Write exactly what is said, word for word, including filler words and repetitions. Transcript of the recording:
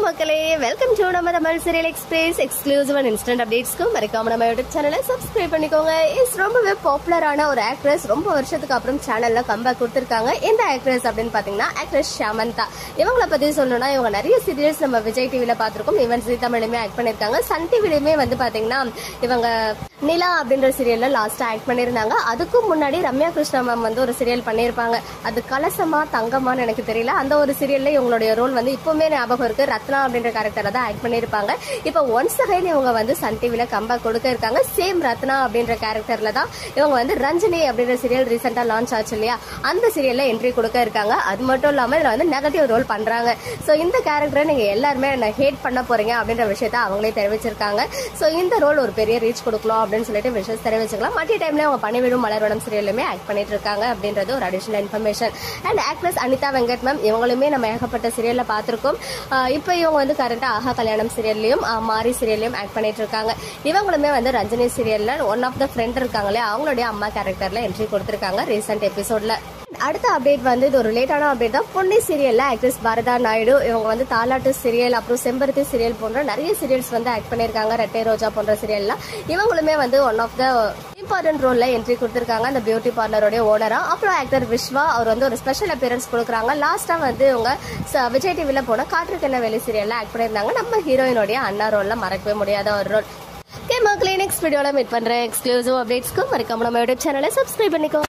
மக்களே, welcome to நம்ம Tamil serial express exclusive and instant அப்டேட்ஸ்க்கு மறக்காம நம்ம யூடியூப் சேனலை சப்ஸ்கிரைப் பண்ணிக்கோங்க. இஸ் ரொம்பவே பாப்புலரான ஒரு ஆக்ட்ரஸ், ரொம்ப வருஷத்துக்கு அப்புறம் சேனல்ல கம்பேக் கொடுத்திருக்காங்க. இந்த ஆக்ட்ரஸ் அப்படின்னு பாத்தீங்கன்னா ஆக்ட்ரஸ் ஷமந்தா. இவங்களை பத்தி சொல்லணும்னா இவங்க நிறைய சீரியல்ஸ் நம்ம விஜய் டிவில பாத்திருக்கோம். ஈவன் ஜீ தமிழ்லயுமே ஆக்ட் பண்ணிருக்காங்க. சன் டிவிலயுமே வந்து பாத்தீங்கன்னா இவங்க நிலா அப்படின்ற சீரியல்ல லாஸ்டா ஆக்ட் பண்ணிருந்தாங்க. அதுக்கும் முன்னாடி ரம்யா கிருஷ்ணா மேம் வந்து ஒரு சீரியல் பண்ணிருப்பாங்க. அது கலசமா தங்கமான்னு எனக்கு தெரியல. அந்த ஒரு சீரியல்ல இவங்களுடைய ரோல் வந்து இப்பவுமே ஞாபகம் இருக்கு. ரத்னா அப்படின்ற கேரக்டரை தான் ஆக்ட் பண்ணிருப்பாங்க. இப்ப ஒன்ஸ் அகைன் இவங்க வந்து சன் டிவில கம்பேக் கொடுக்க இருக்காங்க. சேம் ரத்னா அப்படின்ற கேரக்டர்ல தான் இவங்க வந்து ரஞ்சினி அப்படின்ற சீரியல் ரீசெண்டா லான்ச் ஆச்சு இல்லையா, அந்த சீரியல்ல என்ட்ரி கொடுக்க இருக்காங்க. அது மட்டும் இல்லாம இதுல வந்து நெகட்டிவ் ரோல் பண்றாங்க. சோ இந்த கேரக்டரை நீங்க எல்லாருமே ஹேட் பண்ண போறீங்க அப்படின்ற விஷயத்த அவங்களே தெரிவிச்சிருக்காங்க. சோ இந்த ரோல் ஒரு பெரிய ரீச் கொடுக்கலாம் அப்படின்னு சொல்லிட்டு விஷயம் தெரிவிச்சுக்கலாம். மற்ற டைம்ல அவங்க பணிவிடும் மலர்வனம் சீரியலுமே ஆக்ட் பண்ணிட்டு இருக்காங்க அப்படின்றது ஒரு additional information. And actress Anitha Venkat ma'am, இவங்களுமே நம்ம ஏகப்பட்ட சீரியல்ல பார்த்திருக்கோம். இப்ப இவங்க வந்து கரண்டா ஆஹா கல்யாணம் சீரியல்லையும் மாரி சீரியல்லையும் ஆக்ட் பண்ணிட்டு இருக்காங்க. இவங்களுமே வந்து ரஞ்சினி சீரியல்ல ஒன் ஆஃப் த ஃப்ரெண்ட் இருக்காங்களே, அவங்களுடைய அம்மா கேரக்டர்ல என்ட்ரி கொடுத்திருக்காங்க ரீசெண்ட் எபிசோட்ல. அடுத்த அப்டேட் வந்து இது ஒரு லேட்டான அப்டேட் தான். பொன்னி சீரியல்ல ஆக்ட்ரஸ் பாரதா நாயுடு இவங்க வந்து தாலாட்டு சீரியல், அப்புறம் செம்பருத்தி சீரியல் போன்ற நிறைய சீரியல்ஸ் வந்து ஆக்ட் பண்ணிருக்காங்க. ரெட்டை ரோஜா போன்ற சீரியல்லாம் இவங்களுமே வந்து ஒன் ஆஃப் த இம்பார்ட்டன்ட் ரோல்ல என்ட்ரி கொடுத்திருக்காங்க. அந்த பியூட்டி பார்லரோட ஓனரா. அப்புறம் ஆக்டர் விஸ்வா அவர் வந்து ஒரு ஸ்பெஷல் அப்பியரன்ஸ் கொடுக்குறாங்க. லாஸ்டா வந்து இவங்க விஜய் டிவில போன காற்றுக்கென்ன வெளி சீரியல்ல ஆக்ட் பண்ணிருந்தாங்க. நம்ம ஹீரோயினுடைய அண்ணா ரோல்ல மறக்கவே முடியாத ஒரு ரோல். ஓகே மக்களே, நெக்ஸ்ட் வீடியோல மீட் பண்றேன். எக்ஸ்க்ளூசிவ் அப்டேட்ஸ்க்கு மறக்காம நம்ம யூடியூப் சேனலை சப்ஸ்கிரைப் பண்ணிக்கோ.